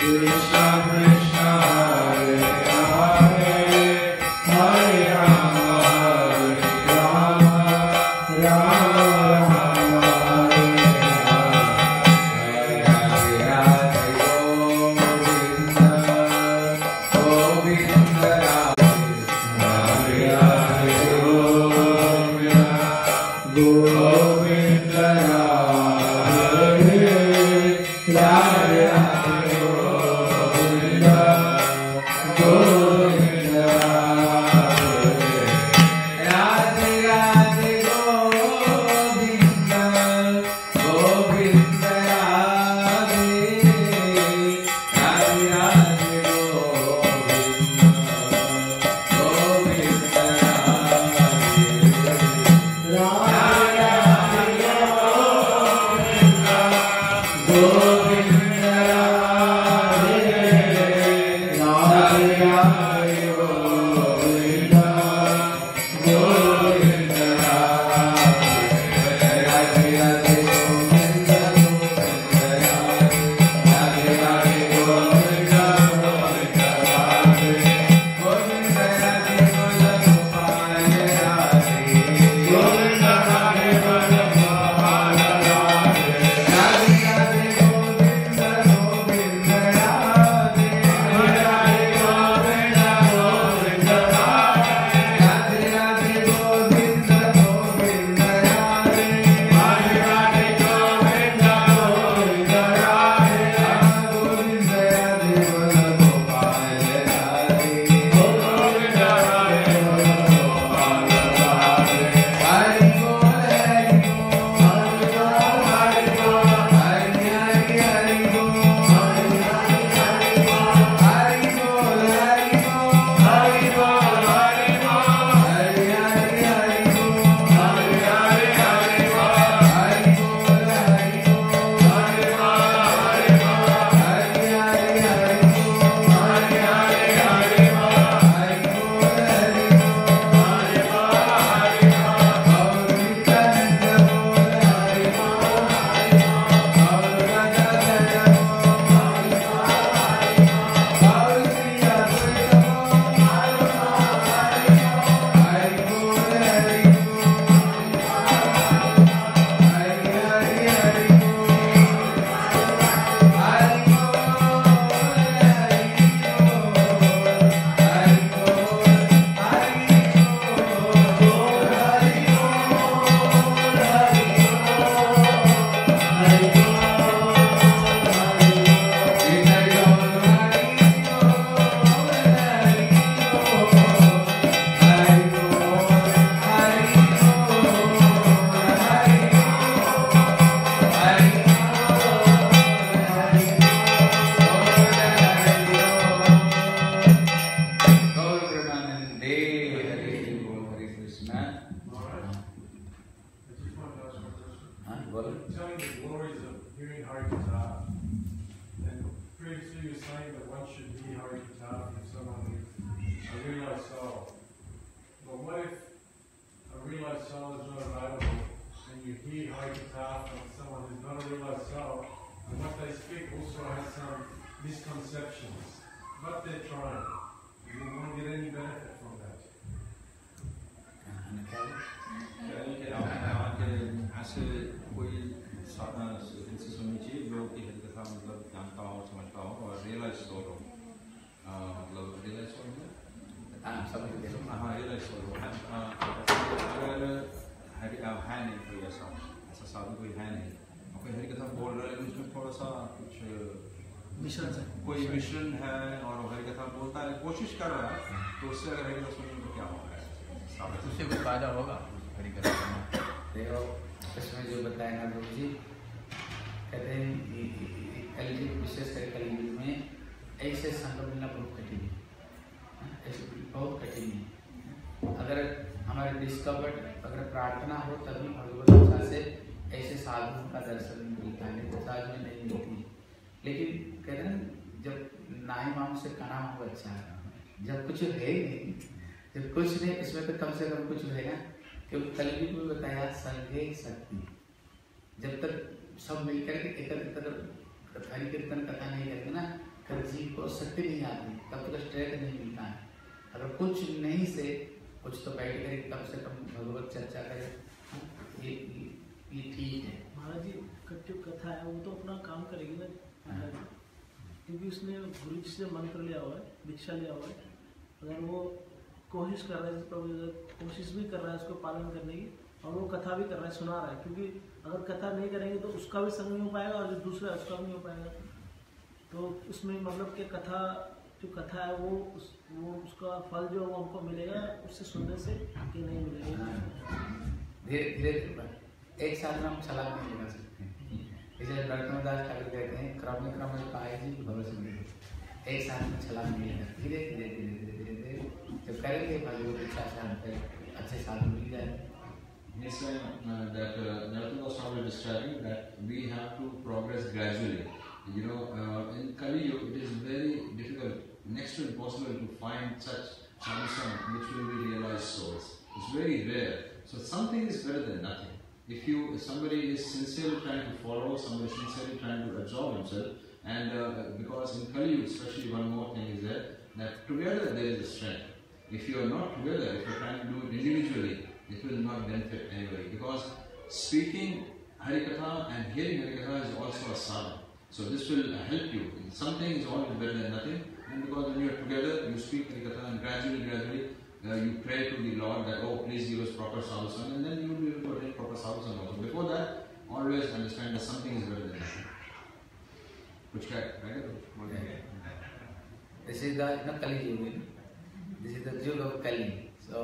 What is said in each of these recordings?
कोई मिशन है और हरि कथा बोलता है, कोशिश कर रहा है, तो उससे अगर हरि कथा सुनेंगे तो क्या होगा? उससे कुछ फायदा होगा हरि कथा करना। देखो इसमें जो बताया ना गुरु जी, कहते हैं कलयुग, विशेषकर कलयुग में ऐसे संग मिलना बहुत कठिन है, ऐसे बहुत कठिन है। अगर हमारे डिस्कवर्ड अगर प्रार्थना हो तभी भगवत इच्छा से ऐसे साधुओं का दर्शन मिलता है, नहीं तो साधु में नहीं मिलती। लेकिन कहते हैं जब नाई माम से कना हो अच्छा है, जब कुछ है नहीं, जब कुछ नहीं, इसमें तो कम से कम कुछ रहेगा। क्योंकि कलयुग में बताया संघे शक्ति, जब तक सब मिलकर के एकत्र हरि कीर्तन कथा नहीं करेंगे ना, फिर को शक्ति नहीं आती, तब तक स्ट्रेंथ नहीं मिलता है। अगर कुछ नहीं से कुछ तो बैठ कर कम से कम भगवत चर्चा करें, ये ठीक है। महाराज जी कथा है वो तो अपना काम करेगी ना महाराज जी, क्योंकि उसने गुरु जी से मंत्र लिया हुआ है, दीक्षा लिया हुआ है। अगर वो कोशिश कर रहा है, प्रभु कोशिश भी कर रहा है उसको पालन करने की, और वो कथा भी कर रहा है, सुना रहा है, क्योंकि अगर कथा नहीं करेंगे तो उसका भी संग नहीं हो पाएगा और जो दूसरा उसका भी नहीं हो पाएगा। तो उसमें मतलब कि कथा जो कथा है वो उसका फल जो वो हमको मिलेगा उससे सुनने से कि नहीं मिलेगा। धीरे धीरे एक साथ में हम छलांग नहीं लगा सकते हैं। इसे नरसिम्हदास ठाकुर कहते हैं क्रम में पाएगी भविष्य में, एक साथ में छलांग नहीं लगा, धीरे धीरे धीरे धीरे धीरे धीरे जब करेंगे भगवत इच्छा से हम पे अच्छे साथ मिल जाएंगे। Yes, that Narottam was already describing that we have to progress gradually. You know, in Kali Yuga, it is very difficult, next to impossible, to find such sadhusanga which will be realized souls. It's very rare. So something is better than nothing. If somebody is sincerely trying to follow, somebody is sincerely trying to absorb himself, and because in Kali Yuga, especially one more thing is that together there is a strength. If you are not together, if you are trying to do it individually, it will not benefit anybody, because speaking Harikatha and hearing Harikatha is also a sadhana. So this will help you. Something is always better than nothing, and because when you are together, you speak Harikatha and gradually you pray to the Lord that, oh, please give us proper sadhusanga, and then you will be able to attain proper sadhusanga also. Before that, always understand that something is better than nothing. Which right? This is the not Kali Yuga. This is the Yuga of Kali.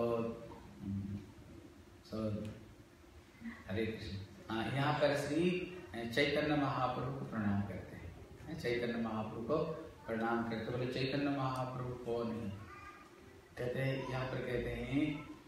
So हरे कृष्ण। यहाँ पर श्री चैतन्य महाप्रभु को प्रणाम करते हैं। चैतन्य महाप्रभु को प्रणाम करते, बोले चैतन्य महाप्रभु कौन है? कहते हैं यहाँ पर कहते हैं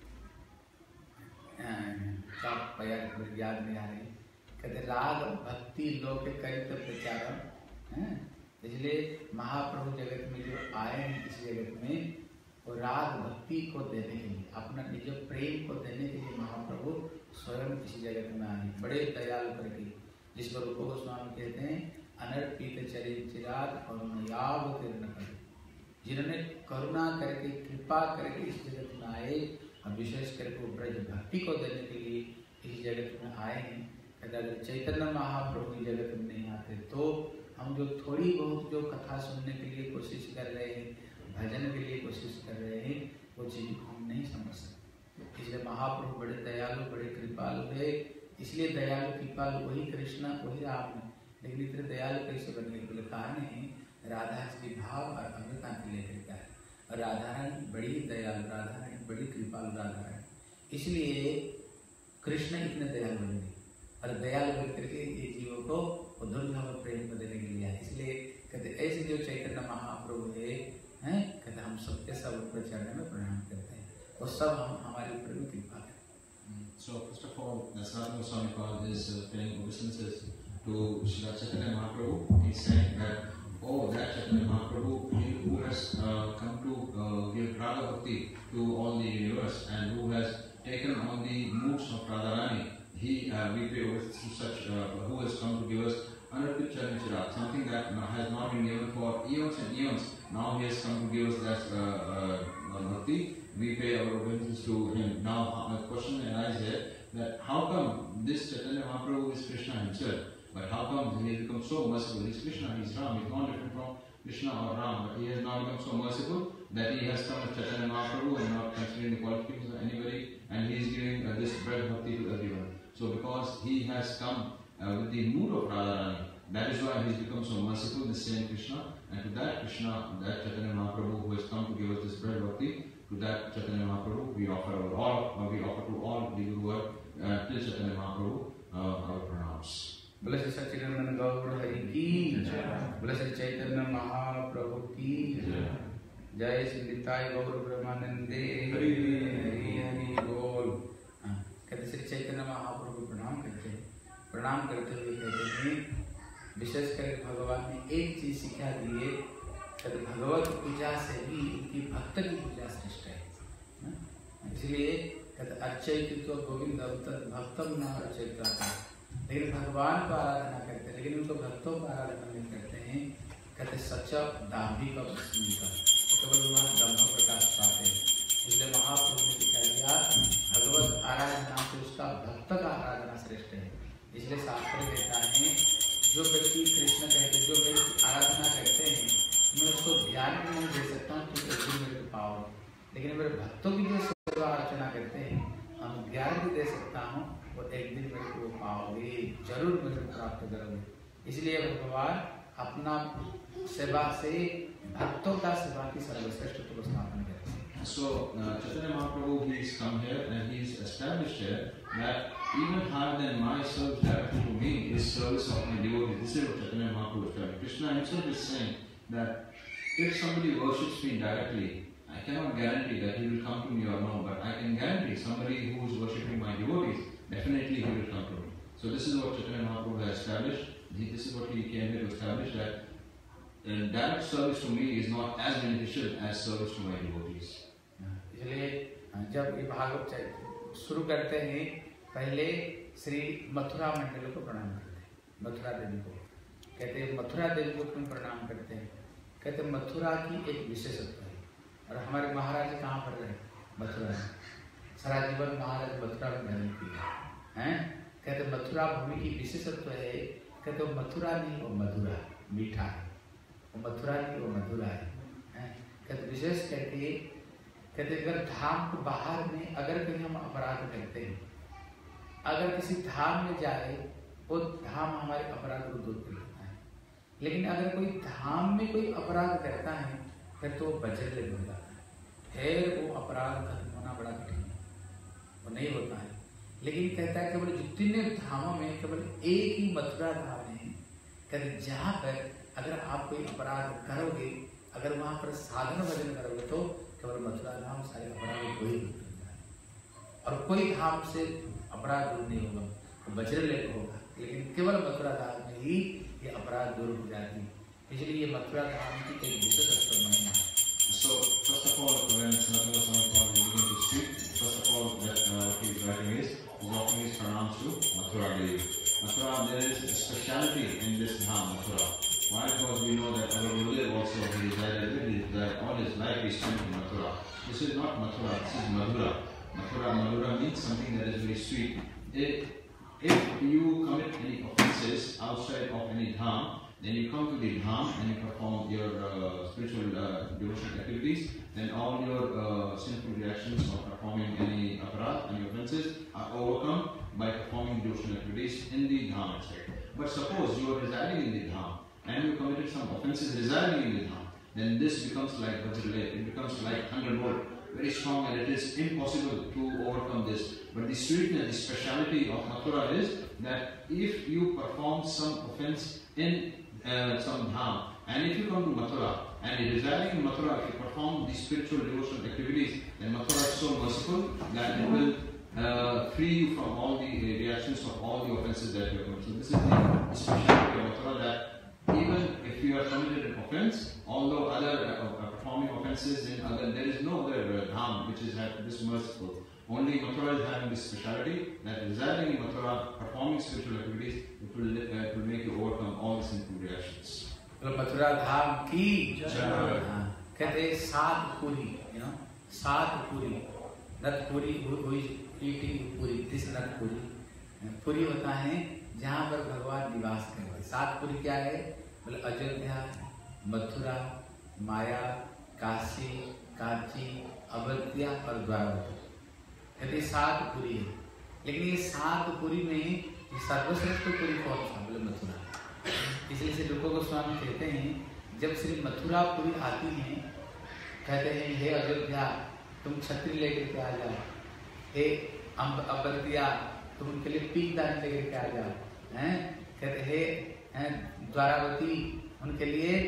याद नहीं आ रही, कहते राग भक्ति लोक करित प्रचारम। इसलिए महाप्रभु जगत में जो आए हैं इस जगत में, वो राग भक्ति को देने के लिए, अपना निज प्रेम को देने के लिए महाप्रभु स्वयं इसी जगत में आए, बड़े दयालु करके, जिसको रूप गोस्वामी कहते हैं अनर्पित चरित चिराग करुणयाव किरण कर, जिन्होंने करुणा करके कृपा करके इस जगत में आए, और विशेष करके ब्रज भक्ति को देने के लिए इस जगत में आए हैं। अगर चैतन्य महाप्रभु इस जगत में नहीं आते तो हम जो थोड़ी बहुत जो कथा सुनने के लिए कोशिश कर रहे हैं, भजन के लिए कोशिश कर रहे हैं, वो चीज हम नहीं समझ सकते। इसलिए महाप्रभु बड़े दयालु बड़े कृपालु है, इसलिए दयालु कृपालु वही कृष्ण वही राम है। लेकिन इतने दयालु कैसे बन गए? बोले कहानी है राधा श्री भाव और अमृता के लेकर का है, और राधा रानी बड़ी दयालु, राधा रानी बड़ी कृपालु राधा रानी, इसलिए कृष्ण इतने दयालु बन गए, और दयालु बन करके ये जीवों को दुर्लभ प्रेम को देने के लिए है। इसलिए कहते ऐसे जो चैतन्य महाप्रभु है, कहते हम सबके सब ऊपर चढ़ने में प्रणाम करते हैं, वो सब हम हमारे ऊपर भी कृपा है। So first of all, Sanatana Goswami is paying obeisances to Srila Chaitanya Mahaprabhu. He's saying that, oh, that Chaitanya Mahaprabhu, who has come to give Radha Bhakti to all the universe, and who has taken on the moods of Radharani, we pay obeisances to such, who has come to give us Anarpit Charan Chirag, something that has not been given for eons and eons. Now he has come to give us that bhakti. We pay our obeisances to him. Now a question arises here, that how come this Chaitanya Mahaprabhu is Krishna himself, but how come he has become so merciful? He is Krishna, he is Ram, he is not different from Krishna or Ram, but he has now become so merciful that he has come as Chaitanya Mahaprabhu and not considering the qualifications of anybody, and he is giving this bread bhakti to everyone. So because he has come with the mood of Radharani, that is why he has become so merciful, the same Krishna, and to that Krishna, that Chaitanya Mahaprabhu who has come to give us this bread bhakti, to that Chaitanya Mahaprabhu we offer to all the Guru till Chaitanya Mahaprabhu our pranams. बोले श्री सच्चिदानंद गौर हरि की जय, बोले श्री चैतन्य महाप्रभु की जय, श्री निताय गौर ब्रह्मानंदे हरि हरि बोल। कहते श्री चैतन्य महाप्रभु प्रणाम करते हैं, प्रणाम करते हुए कहते हैं विशेष करके भगवान ने एक चीज सिखा दी है, कहते भगवत पूजा से भी उनकी भक्त की पूजा श्रेष्ठ है। इसलिए कहते अर्चयित गोविंद भक्तम न अर्चयित, लेकिन भगवान को आराधना करते हैं, लेकिन उनको भक्तों को आराधना नहीं करते हैं। कहते सच दाम्भिक और केवल वहाँ दम्भ प्रकाश पाते हैं। इसलिए महाप्रभु ने दिखा दिया भगवत आराधना से उसका भक्त का आराधना श्रेष्ठ है। इसलिए शास्त्र कहता है जो व्यक्ति कृष्ण कहते जो व्यक्ति आराधना करते हैं मैं उसको ज्ञान भी नहीं दे सकता हूँ तो एक दिन मेरे को पाओ, लेकिन मेरे भक्तों की जो सेवा अर्चना करते हैं हम ज्ञान भी दे सकता हूँ और एक दिन मेरे को पाओगे, जरूर मेरे को प्राप्त करोगे। इसलिए भगवान अपना सेवा से भक्तों का सेवा की सर्वश्रेष्ठ को स्थापन करते हैं। So Chaitanya Mahaprabhu, he's come here and he's established here that even higher than my service directly to me is service of my devotee. This is what Chaitanya Mahaprabhu established. Krishna himself is saying that if somebody worships me directly, I cannot guarantee that he will come to me or no, but I can guarantee somebody who is worshipping my devotees, definitely he will come to me. So this is what Chaitanya Mahaprabhu has established. This is what he came here to establish, that direct service to me is not as beneficial as service to my devotees. इसलिए जब ये भागवत शुरू करते हैं पहले श्री मथुरा मंडल को प्रणाम करते हैं, मथुरा देवी को कहते हैं मथुरा देवी को क्यों प्रणाम करते हैं? कहते हैं मथुरा की एक विशेषत्व है और हमारे महाराज कहाँ पर रहे? मथुरा में, सारा जीवन महाराज मथुरा में रहने किया है। कहते मथुरा भूमि की विशेषत्व है, कहते मथुरा नहीं वो मधुरा मीठा है, वो मथुरा नहीं वो मधुरा है। कहते विशेष करके कहते अगर धाम को बाहर में अगर कहीं हम अपराध करते हैं, अगर किसी धाम में जाए वो धाम हमारे अपराध को दूर कर देता है, लेकिन अगर कोई धाम में कोई अपराध करता है फिर तो बजट ले बन जाता है, फिर वो अपराध खत्म होना बड़ा कठिन है, वो नहीं होता है। लेकिन कहता है केवल जितने धामों में केवल एक ही मथुरा धाम है, कहते जहाँ पर अगर आप कोई अपराध करोगे, अगर वहां पर साधन भजन करोगे तो केवल मथुरा धाम सारे अपराध को ही दूर करता है और कोई धाम से अपराध दूर नहीं होगा, वो वज्र लेकर होगा, लेकिन केवल मथुरा धाम में ही ये अपराध दूर हो जाती है। इसलिए ये मथुरा धाम की एक विशेष महिमा है। So first of all, when Sanatana Goswami Prabhu began to speak, first of all that he is writing is offering his pranams to Mathura Devi. Mathura, there is a speciality in this dham, Mathura. Why? Because we know that our Gurudev also, he resided all his life he spent in Mathura. This is not Mathura, this is Madhura. Madhura means something that is very sweet. If you commit any offences outside of any dham, then you come to the dham and you perform your spiritual devotional activities, then all your sinful reactions of performing any aparadh, any offences are overcome by performing devotional activities in the dham itself. But suppose you are residing in the dham and you committed some offences residing in the dham, then this becomes like Vajralaya, it becomes like 100 volt, very strong, and it is impossible to overcome this. But the sweetness, the speciality of Mathura is that if you perform some offence in some dham, and if you come to Mathura and residing in Mathura, if you perform the spiritual devotional activities, then Mathura is so merciful that it will free you from all the reactions of all the offences that you have committed. So this is the speciality of Mathura, that even if you have committed an offence, although other performing offences in other, there is no other dham which is this merciful. Only Mathura is having this speciality that residing in Mathura, performing spiritual activities, it will make you overcome all the sinful reactions. Mathura धाम की कहते सात पूरी, सात पूरी, नत पूरी हुई पूरी, दिस नत पूरी, पूरी होता है जहाँ पर भगवान निवास करते हैं। सात पूरी क्या है? बोले अयोध्या, मथुरा, माया, काशी, कांची, अवध्या और द्वारका। कहते सात पूरी है, लेकिन ये सात पूरी में सर्वश्रेष्ठ पूरी कौन सा? बोले मथुरा। इसलिए से लोगों को स्वामी कहते हैं जब श्री मथुरा पूरी आती है, कहते हैं हे अयोध्या तुम छत्री लेकर के आ जाओ, हे अवध्या तुम उनके लिए पीकदान लेकर के आ जाओ, हैं कहते हे द्वारावती उनके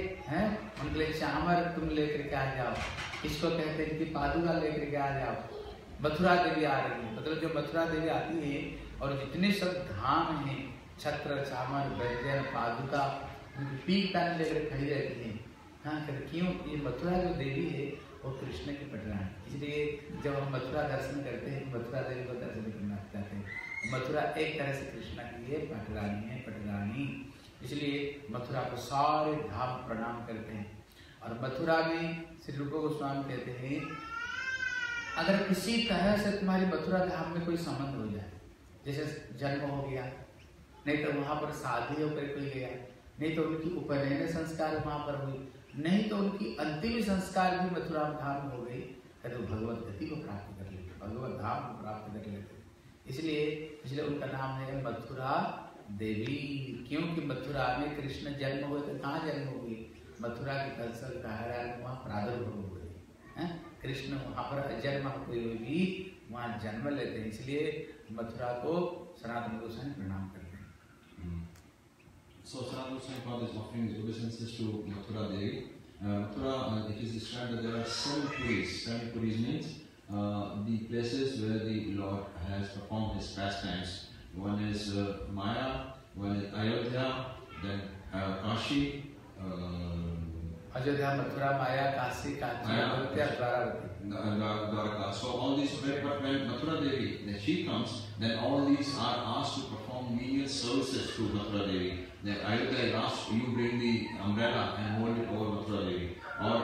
लिए चामर तुम लेकर के आ जाओ, इसको कहते हैं कि पादुका लेकर के आ जाओ। मथुरा देवी आ रही है, मतलब जो मथुरा देवी आती है और जितने सब धाम हैं, छत्र, चामर, व्यंजन, पादुका, पीकदान लेकर खड़ी रहती है। हाँ कहते क्यों? ये मथुरा जो देवी है वो कृष्ण की पटरानी, इसलिए जब हम मथुरा दर्शन करते हैं मथुरा देवी को दर्शन करना चाहते हैं। मथुरा एक तरह से कृष्ण की ये पटरानी है, पटरानी। इसलिए मथुरा को सारे धाम प्रणाम करते हैं। और मथुरा में श्री रूप गोस्वामी कहते हैं, अगर किसी तरह से तुम्हारी मथुरा धाम में कोई संबंध हो जाए, जैसे जन्म हो गया, नहीं तो वहां पर शादी होकर कोई गया, नहीं तो उनकी उपनयन संस्कार वहां पर हुई, नहीं तो उनकी अंतिम संस्कार भी मथुरा धाम में हो गई, तो भगवत गति को प्राप्त कर लेते, भगवत धाम को प्राप्त कर लेते। इसलिए उनका नाम है मथुरा देवी। क्योंकि मथुरा में कृष्ण जन्म हुए, तो कहाँ जन्म हुए? मथुरा के कंसल कहारा वहाँ प्रादुर्भाव हुए। कृष्ण वहाँ पर जन्म हुए भी वहाँ जन्म लेते हैं, इसलिए मथुरा को सनातन गोस्वामी प्रणाम करते हैं। So Sanatana Goswami Pad is offering his obeisances to Mathura Devi. Mathura, it is described that there are 7 puris. 7 puris means the places where the Lord has performed his pastimes. One is Maya, one is Ayodhya, then Kashi. Ayodhya, Mathura, Maya, Kashi, Ayodhya, Dwarka. So all these, but when Mathura Devi, when she comes, then all these are asked to perform menial services to Mathura Devi. Then Ayodhya is asked, you bring the umbrella and hold it over Mathura Devi. Or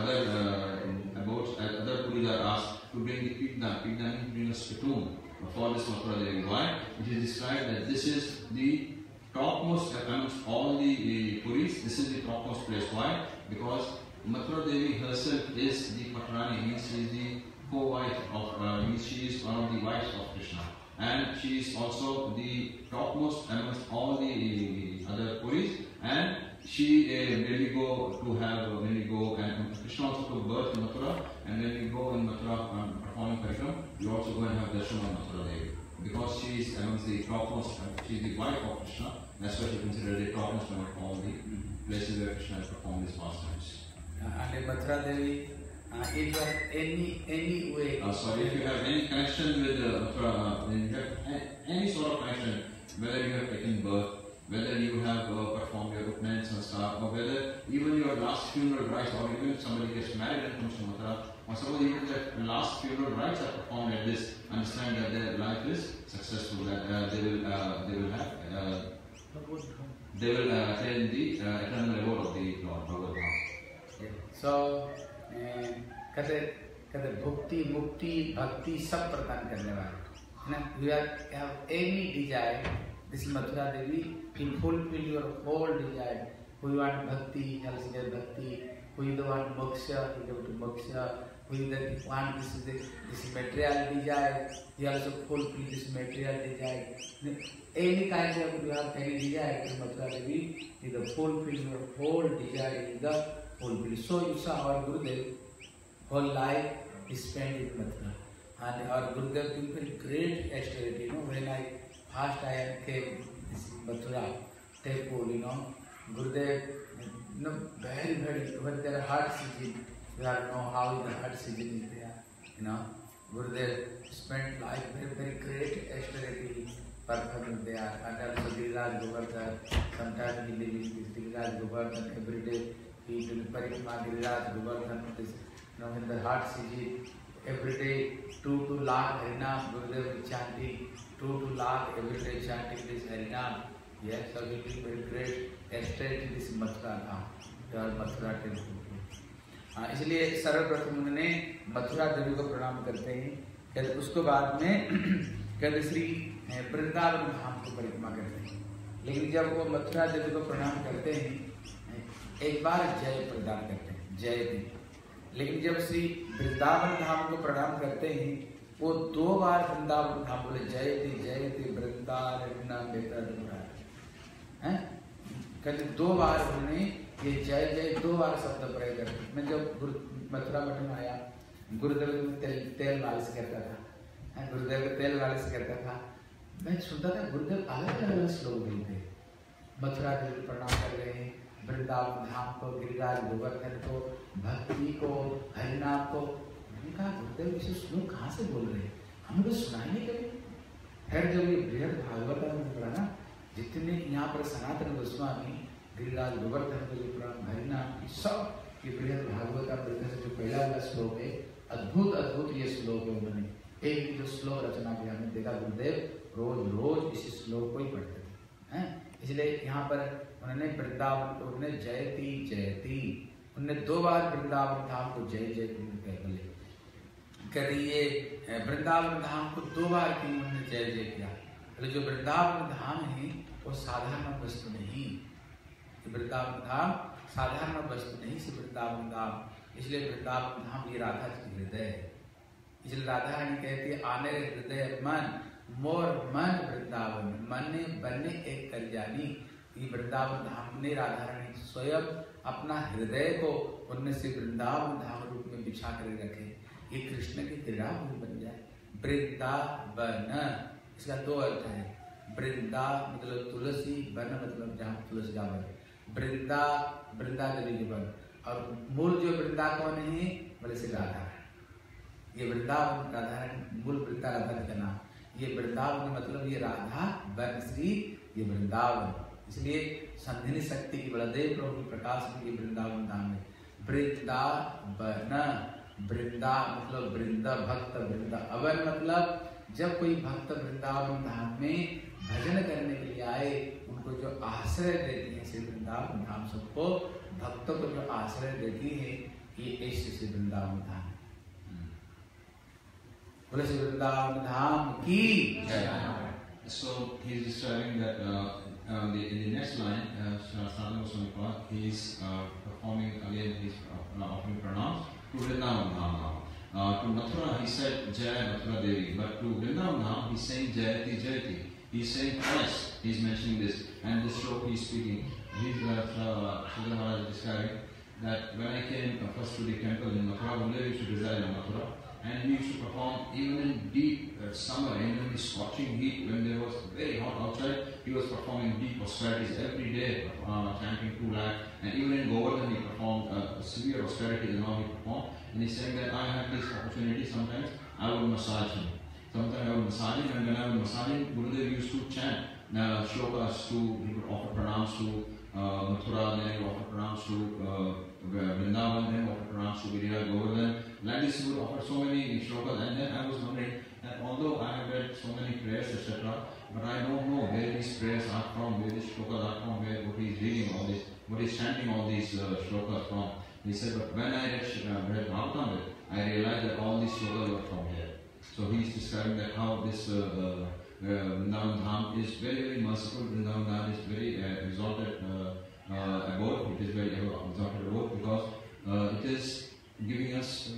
other puris are asked to bring the Pidna. Pidna means bring a spittoon for this Mathura Devi. Why? It is described that this is the topmost amongst all the puris. This is the topmost place. Why? Because Mathura Devi herself is the Patrani, means she is the co-wife of, means she is one of the wives of Krishna. And she is also the topmost amongst all the other puris. And she when we go and Krishna also took birth in Mathura, and when we go in Mathura performing parikram, we also go and have darshan of Mathura Devi. Because she is amongst the topmost, she is the wife of Krishna, that's why she is considered the topmost among all the places where Krishna has performed his pastimes. And Mathura Devi, if any way. Sorry, if you have any connection with Mathura, you have any sort of connection, whether you have taken birth, whether you have performed your upnayana sanskar, or whether even your last funeral rites, or even if somebody gets married and comes to Mathura, or suppose even the last funeral rites are performed at this, understand that their life is successful, that they will attain the eternal reward of the Lord Bhagavad Gita. So, कहते भुक्ति मुक्ति भक्ति सब प्रदान करने वाले है ना। You have any desire, this Mathura Devi will fulfill your whole desire. Who you want bhakti, else get bhakti. Who you want moksha, he go to moksha. Who you want this material desire, he also fulfill this material desire. Any kind of you have any desire, Mathura Devi is the fulfill your whole desire is the fulfill. So you saw our Gurudev whole life he spent in Mathura, and our Gurudev took very great austerity. You know, when I came this Mathura temple, Gurudev, very when there are hard season, you have to know how the hard season is there. Gurudev spent life very great austerity performing there, and also Giriraj Govardhan. Sometimes he lives in this Giriraj Govardhan every day. He will Parikma Giriraj Govardhan. In the hard season, every day 2 lakh Harinam Gurudev is chanting, 2 lakh every day chanting this Harinam. Yes, so we will very great austerity in this Mathura now, your Mathura temple. इसलिए सर्वप्रथम उन्होंने मथुरा देवी को प्रणाम करते हैं, कहते उसको बाद में कहते श्री वृंदावन धाम को परिक्रमा करते हैं। लेकिन जब वो मथुरा देवी को प्रणाम करते हैं, एक बार जय प्रदान करते हैं, जय देवी। लेकिन जब श्री वृंदावन धाम को प्रणाम करते हैं, वो 2 बार वृंदावन धाम बोले जयति वृंदावन है। कहते 2 बार उन्होंने ये जय 2 बार शब्द प्रयोग करते। मैं जब मथुरा मठ में आया, गुरुदेव तेल मालिश करता था, गुरुदेव तेल मालिश करता था। मैं सुनता था गुरुदेव अलग अलग श्लोक बोलते, मथुरा देवी प्रणाम कर रहे हैं, वृंदावन धाम को, गिरिराज गोवर्धन को, भक्ति को, हरिनाम को। मैंने कहा गुरुदेव इसे श्लोक कहाँ से बोल रहे हैं, हमें तो सुनाई नहीं कभी। फिर जब ये बृहद भागवत में पढ़ा ना, जितने यहाँ पर सनातन गोस्वामी गिरिराज गोवर्धन को जो प्रणाम हरिनाम की सब ये बृहद भागवत से जो पहला वाला श्लोक है, अद्भुत ये श्लोक है। उन्होंने एक जो श्लोक रचना किया, हमने देखा गुरुदेव रोज इस श्लोक को ही पढ़ते थे। इसलिए यहाँ पर उन्होंने वृंदावन को उन्होंने जयती जयती, उन्होंने 2 बार वृंदावन धाम को जय जय बोले। कहते ये वृंदावन धाम को 2 बार क्यों उन्होंने जय जय किया? बोले जो वृंदावन धाम है वो साधारण वस्तु नहीं, वृंदावन धाम साधारण वस्तु नहीं से वृंदावन धाम, इसलिए वृंदावन धाम ये राधा जी हृदय है। इसलिए राधा रानी कहती है आने हृदय मन मोर मन वृंदावन, मन ने बने एक कल्याणी। ये वृंदावन धाम ने राधा रानी स्वयं अपना हृदय को उनमें से वृंदावन धाम रूप में बिछा कर रखे। ये कृष्ण की क्रीड़ा बन जाए। वृंदावन इसका 2 अर्थ है। वृंदा मतलब तुलसी, वन मतलब जहाँ तुलसी का वन, वृंदा वृंदा देवी के वन, और मूल जो वृंदा कौन है बोले से राधा। ये वृंदावन राधा मूल वृंदा राधा का नाम, ये वृंदावन मतलब ये राधा वन श्री ये वृंदावन, इसलिए संधिनी शक्ति की बलदेव प्रभु की प्रकाश में ये वृंदावन धाम है। वृंदावन वृंदा मतलब वृंद भक्त, वृंदा अवन मतलब जब कोई भक्त वृंदावन धाम में भजन करने के लिए आए उनको जो आश्रय देती है श्री वृंदावन धाम, सबको भक्तों को जो आश्रय देती है ये ऐसे श्री वृंदावन धाम। बोले श्री वृंदावन धाम की जय। So he is describing that in the next line, Sadhana Goswami Pad, he is performing again, he is offering pranams to Vrindavan Dham. To Mathura he said Jaya Mathura Devi, but to Vrindavan Dham he is saying Jayati Jayati. He is saying twice, he is mentioning this, and this stroke he is speaking. He is Sridhar Maharaj describing that when I came first to the temple in Mathura, Vrindavan used to reside in Mathura. And he used to perform even in deep summer, even in the scorching heat, when there was very hot outside, he was performing deep austerities every day, chanting 2 lakh. And even in Govardhan, he performed severe austerities and all he performed. And he's saying that I had this opportunity, sometimes I would massage him. Sometimes I would massage him, and when I would massage him, Gurudev used to chant shlokas to, he would offer pranams to Mathura, then he would offer pranams to Vrindavan, then offer pranams to Girija, Govardhan. Like this, he would offer so many shlokas, and then I was wondering that although I have read so many prayers, etc., but I don't know where these prayers are from, where these shlokas are from, what he is reading all this, what he is chanting all these shlokas from. He said, but when I read Bhagavatam, I realized that all these shlokas were from here. So he is describing that how this Vrindavan Dham is very, very merciful. Vrindavan Dham is very exalted abode. It is very exalted abode because it is giving us.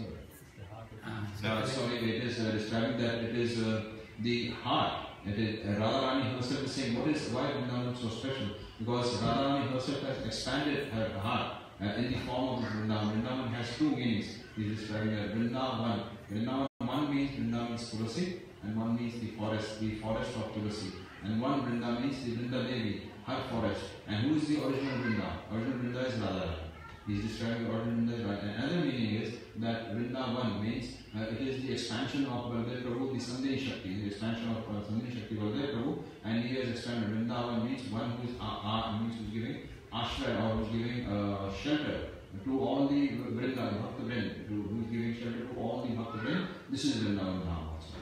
Sorry, it is describing that it is the heart. It is Radharani herself is saying, why Vrindavan is so special? Because Radharani herself has expanded her heart in the form of Vrindavan. Vrindavan has 2 meanings. He is describing that Vrindavan. Vrindavan, one means Vrindavan is Tulasi, and one means the forest of Tulasi. And one Vrinda means the Vrinda Devi, her forest. And who is the original Vrinda? Original Vrinda is Radharani. He is describing the original Vrinda is Radharani. Another meaning is that Vrindavan means it is the expansion of Baladev Prabhu, the Sandhini Shakti, the expansion of Sandhini Shakti Baladev Prabhu, and he has expanded. Vrindavan means one who is giving ashray or who is giving shelter to all the Vrinda, the Bhakta Vrind, who is giving shelter to all the Bhakta Vrind. This is Vrindavan Dham also.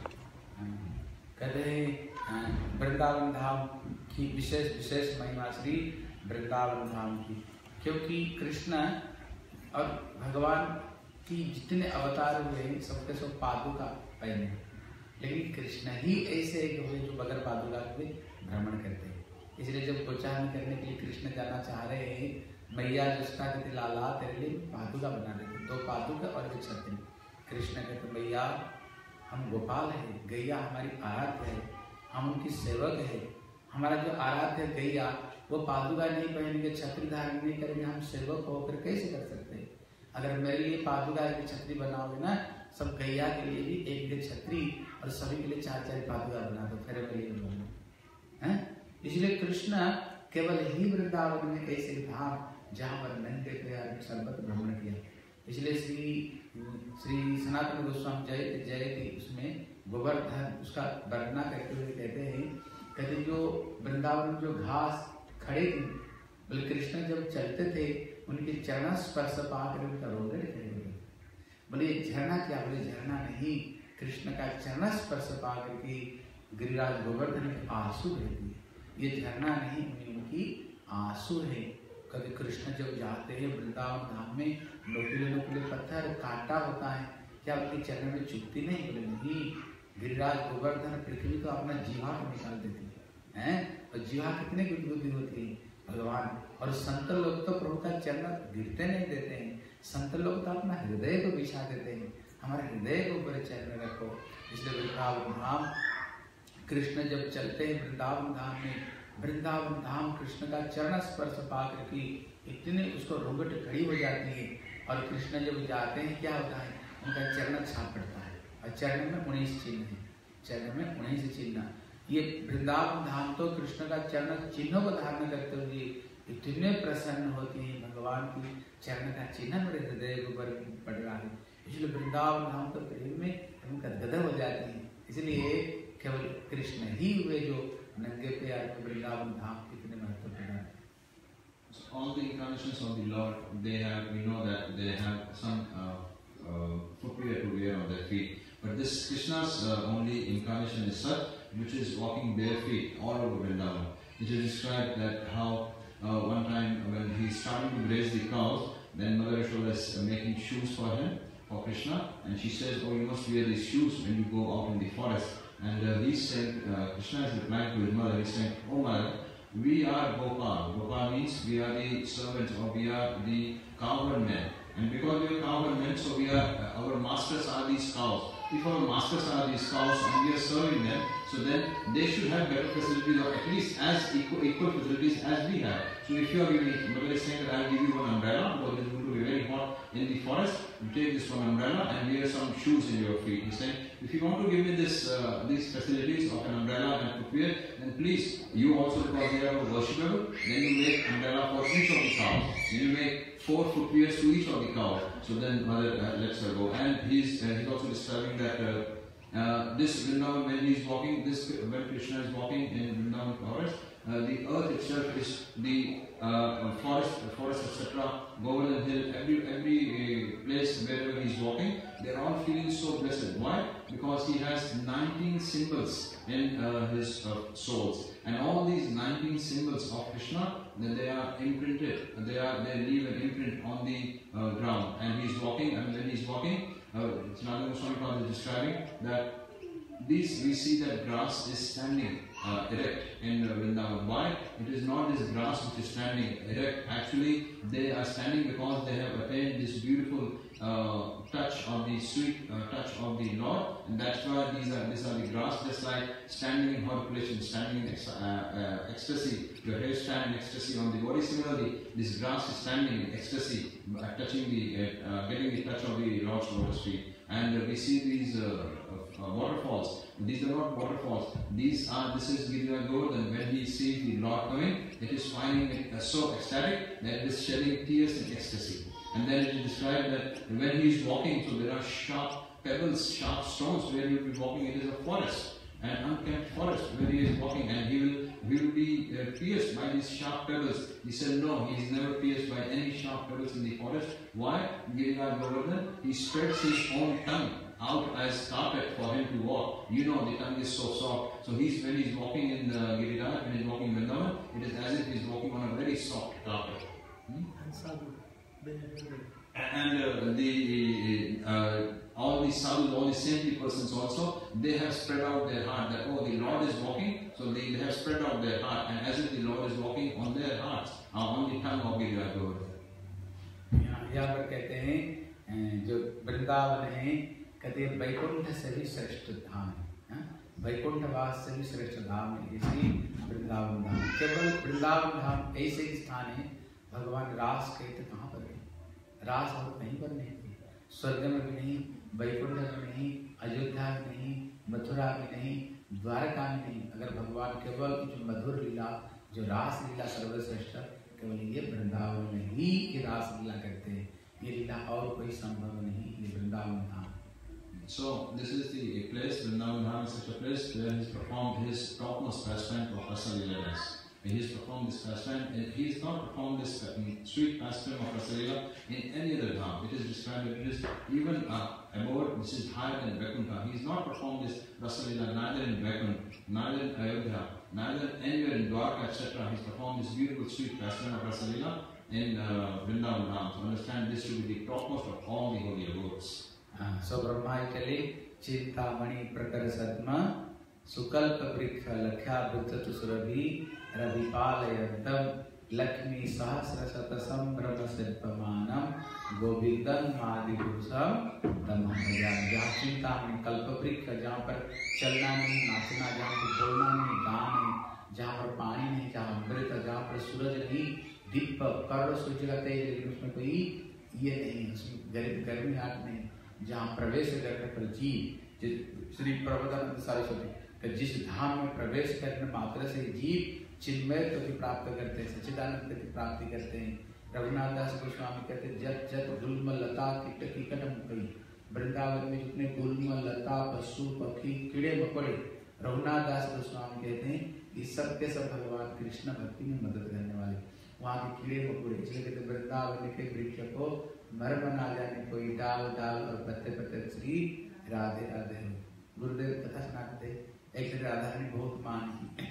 कहते हैं वृंदावन धाम की विशेष महिमा श्री वृंदावन धाम की, क्योंकि कृष्ण और भगवान की जितने अवतार हुए हैं सबके सब पादुका पहने, लेकिन कृष्ण ही ऐसे एक हुए जो बगैर पादुका के भ्रमण करते हैं। इसलिए जब गोचारण करने के लिए कृष्ण जाना चाह रहे हैं, मैया जिसका कहते लाला तेरे लिए पादुका बना देते, 2 पादुका और 1 छतरी। कृष्ण कहते मैया हम गोपाल है, गैया हमारी आराध्य है, हम उनकी सेवक है, हमारा जो आराध्य है गैया वो पादुका नहीं पहनेंगे, छतरी धारण नहीं करेंगे, हम सेवक होकर कैसे कर सकते हैं? अगर मेरे लिए पादुका की छतरी बनाओगे ना, सब गैया के लिए भी 1 छतरी और सभी के लिए 4 पादुका बना दो, फिर मेरे लिए बनो है। इसलिए कृष्ण केवल ही वृंदावन में ऐसे धाम जहाँ पर नंगे प्रयाग सर्वत्र भ्रमण किया। इसलिए श्री सनातन गोस्वामी जयति उसमें गोवर्धन उसका वर्णना करते हुए कहते जो वृंदावन जो घास खड़े थे, बोले कृष्ण जब चलते थे उनके चरण स्पर्श पाकर उनका रोदन खड़े हो गए। बोले झरना क्या? बोले झरना नहीं, कृष्ण का चरण स्पर्श पाकर के गिरिराज गोवर्धन के आंसू बह दिए। ये झरना नहीं, उनकी आंसू है। कभी कृष्ण जब जाते हैं वृंदावन धाम में, नोकीले नोकीले पत्थर कांटा होता है, क्या उनके चरण में चुभती नहीं? बोले नहीं, गिरिराज गोवर्धन पृथ्वी तो अपना जीवा को निकाल देती है, और जीवा कितने बुद्धि होती है भगवान। और संत लोग तो प्रभु का चरण गिरते नहीं देते हैं, संत लोग तो अपना हृदय को बिछा देते हैं, हमारे हृदय को ऊपर चरण रखो। इसलिए वृंदावन धाम कृष्ण जब चलते हैं वृंदावन धाम में, वृंदावन धाम कृष्ण का चरण स्पर्श पाकर की इतने उसको रोंगट खड़ी हो जाती है। और कृष्ण जब जाते हैं क्या होता है, उनका चरण छाप पड़ता है, और चरण में 19 चिन्ह है, चरण में 19 चिन्ह। ये वृंदावन धाम तो कृष्ण का चरण चिन्हों को धारण करते हुए इतने प्रसन्न होती है, भगवान की चरण का चिन्ह मेरे हृदय के ऊपर पड़ रहा है। इसलिए वृंदावन धाम तो प्रेम में हम गदगद हो जाती है। इसलिए केवल कृष्ण ही हुए जो नंगे पैर में वृंदावन धाम कितने महत्वपूर्ण है। All the incarnations of the Lord, they have, we know that they have some footwear to wear on their feet. But this Krishna's only incarnation is such, which is walking bare feet all over Vrindavan. It is described that how one time when he started to graze the cows, then Mother Yashoda is making shoes for him, for Krishna, and she says, "Oh, you must wear these shoes when you go out in the forest." And he's saying, Krishna is replying to his mother, he's saying, "Oh mother, we are Gopal." Gopal means we are the servants, or we are the cowherd men. And because we are cowherd men, so we are, our masters are these cows. If our masters are these cows and we are serving them, so then they should have better facilities, or at least as equal facilities as we have. So if you are giving, mother is saying that I will give you one umbrella, because it is going to be very hot in the forest, you take this one umbrella and wear some shoes in your feet. He is saying, if you want to give me this, these facilities of an umbrella and footwear, then please, you also, because they are worshipable, then you make umbrella for each of the cows. Then you make 4 footwears to each of the cows. So then mother lets her go. And he's also describing that this Vrindavan, when he is walking, when Krishna is walking in Vrindavan forest, the earth itself is the forest, etc. Govardhan hill, every place wherever he is walking, they are all feeling so blessed. Why? Because he has 19 symbols in his souls, and all these 19 symbols of Krishna, then they are imprinted. They leave an imprint on the ground, and he is walking. And when he is walking, Sanatana Goswami is describing that we see that grass is standing erect in Vrindavan. Why? It is not this grass which is standing erect. Actually, they are standing because they have attained this beautiful touch of the sweet touch of the Lord, and that's why these are the grass, just like standing in horripilation, standing in ecstasy. Your hair stand in ecstasy on the body. Similarly, this grass is standing in ecstasy, touching getting the touch of the Lord's lotus feet. And we see these waterfalls. These are not waterfalls. This is Giriraj Govardhan. When he sees the Lord coming, it is finding it so ecstatic that it is shedding tears in ecstasy. And then it is described that when he is walking, so there are sharp pebbles, sharp stones where he will be walking. It is a forest, an unkempt forest where he is walking, and he will be pierced by these sharp pebbles. He said no, he is never pierced by any sharp pebbles in the forest. Why? Giriraj Govardhan, he spreads his own tongue out as carpet for him to walk. You know, the tongue is so soft. So when he's walking in Giriraj, when he's walking in Vrindavan, it is as if he's walking on a very soft carpet. And sadhu, and all these sadhus, all the saintly persons also, they have spread out their heart that, oh, the Lord is walking, so they have spread out their heart, and as if the Lord is walking on their hearts, on the tongue of Giriraj Govardhan. यहाँ पर कहते हैं जो वृंदावन है, कहते हैं वैकुंठ से भी श्रेष्ठ धाम है, वैकुंठवास से भी श्रेष्ठ धाम है इसी वृंदावन धाम। केवल वृंदावन धाम ऐसे ही स्थान है, भगवान रास कहते कहाँ पर है, रास और कहीं पर नहीं, स्वर्ग में भी नहीं, वैकुंठ में नहीं, अयोध्या में नहीं, मथुरा में नहीं, द्वारका में नहीं। अगर भगवान केवल जो मधुर लीला, जो रास लीला सर्वश्रेष्ठ, केवल ये वृंदावन में ही ये रास लीला करते हैं, ये लीला और कोई संभव नहीं, ये वृंदावन धाम। So this is the place, Vrindavan Dham is such a place where he has performed his topmost pastime of Rasa Leela dance. He has performed this pastime, and he has not performed this sweet pastime of Rasa Leela in any other dham. It is described that it is even above, which is higher than Vaikuntha. He has not performed this Rasa Leela neither in Vaikuntha, neither in Ayodhya, neither anywhere in Dwarka, etc. He's performed this beautiful sweet pastime of Rasalila in Vrindavan Dham. So understand this to be the topmost of all the holy abodes. So Brahma Itali, Chintamani Prakara Sadma, Sukalpa Brikha Lakha Bhuttatu Surabhi, Radipalayantam, Lakshmi Sahasra Satasam Brahma Sirpamanam, Govindam Madhipusam, Tamahayam. जहाँ चिंता में कल्पवृक्ष, जहाँ पर चलना नहीं, नाचना, जहाँ पर बोलना नहीं, गाना नहीं, जहाँ पर पानी नहीं, जहाँ अमृत, जहाँ पर सूरज नहीं, दीप करोड़ों सूर्य का तेज, लेकिन उसमें कोई ये नहीं, उसमें गर्मी आग नहीं, जहाँ प्रवेश करने पर जीव, श्री प्रबोधानंद सरस्वती, जिस धाम में प्रवेश करने मात्र से जीव चिन्मयत्व की प्राप्त करते हैं, सच्चिदानंद की प्राप्ति करते हैं। रघुनाथ दास गोस्वामी कहते हैं, जत जत गुल्म लता कीट कीटम कई, वृंदावन में जितने गुल्म लता पशु पक्षी कीड़े मकोड़े, रघुनाथ दास गोस्वामी कहते हैं ये सब के सब भगवान कृष्ण भक्ति में मदद करने वाले, वहाँ के कीड़े मकोड़े। इसलिए कहते वृंदावन के वृक्ष को मर्म ना जाने कोई, डाल डाल और पत्ते पत्ते श्री राधे राधे हो। गुरुदेव कथा सुनाते, एक राधा रानी बहुत मान की,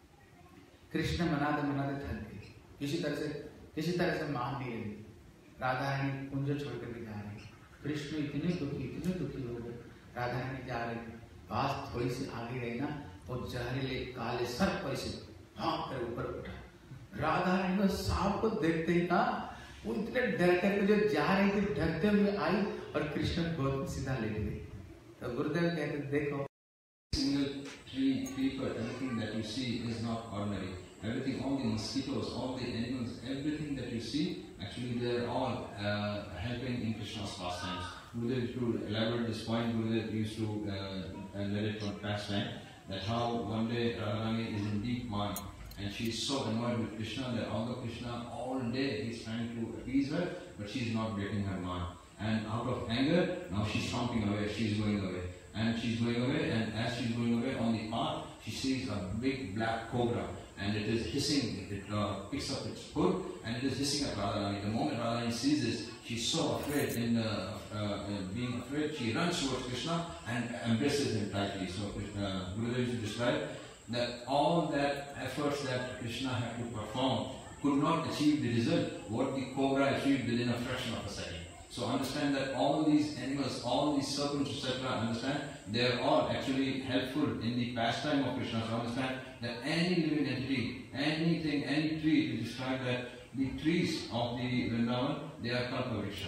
कृष्ण मनाते मनाते थक गए, किसी तरह से मान नहीं रही। राधा रानी कुंज छोड़ कर जा रही, कृष्ण इतने दुखी हो गए। राधा रानी जा रही, बात थोड़ी सी आगे गई ना, वो जहरीले काले सर्प पर से भाग कर ऊपर उठा। राधा रानी को सांप को देखते ही ना, वो इतने डर करके जो जा रही थी डरते हुए आई और कृष्ण गोद में सीधा ले गई। तो गुरुदेव कहते देखो, single tree, creeper, everything that you see is not ordinary. Everything, all the mosquitoes, all the animals, everything that you see, actually they are all helping in Krishna's pastimes. Gurudev used to elaborate this point. Gurudev used to narrate from pastime that how one day Radharani is in deep mind and she is so annoyed with Krishna that although Krishna all day is trying to appease her, but she is not breaking her mind. And out of anger, now she is stomping away, she is going away. And she's going away, and as she's going away on the path, she sees a big black cobra, and it is hissing. It picks up its hood, and it is hissing at Radharani. The moment Radharani sees this, she's so afraid. In being afraid, she runs towards Krishna and embraces him tightly. So Gurudev used to describe that all that efforts that Krishna had to perform could not achieve the result what the cobra achieved within a fraction of a second. So understand that all these animals, all these serpents, etc., understand, they are all actually helpful in the pastime of Krishna. So understand that any living entity, anything, any tree, to describe that the trees of the Vrindavan, they are kalpavriksha.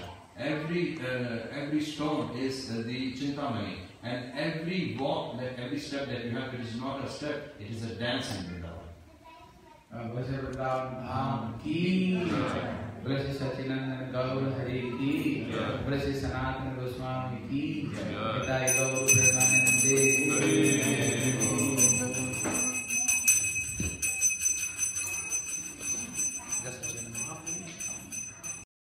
Every stone is the Chintamani, and every walk, every step that you have, it is not a step, it is a dance in Vrindavan. Blessed Sachidananda Gaur Hari Ki, Blessed Sanatana Goswami Ki, Pitai Gaur Premanande